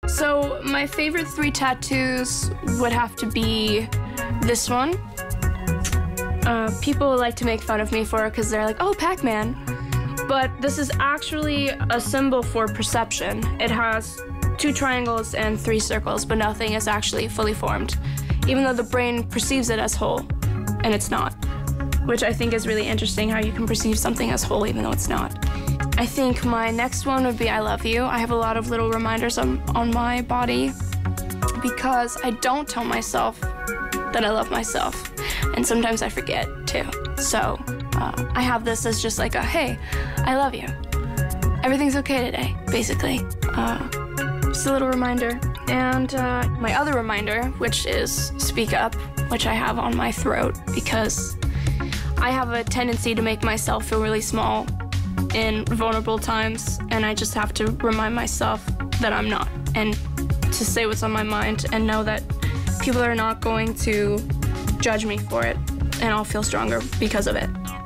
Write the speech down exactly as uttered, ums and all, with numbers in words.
So my favorite three tattoos would have to be this one. Uh, people like to make fun of me for it because they're like, oh, Pac-Man. But this is actually a symbol for perception. It has two triangles and three circles, but nothing is actually fully formed, even though the brain perceives it as whole, and it's not, which I think is really interesting, how you can perceive something as whole even though it's not. I think my next one would be I love you. I have a lot of little reminders on, on my body because I don't tell myself that I love myself, and sometimes I forget too. So uh, I have this as just like a, hey, I love you. Everything's okay today, basically. Uh, just a little reminder. And uh, my other reminder, which is speak up, which I have on my throat because I have a tendency to make myself feel really small in vulnerable times, and I just have to remind myself that I'm not, and to say what's on my mind and know that people are not going to judge me for it, and I'll feel stronger because of it.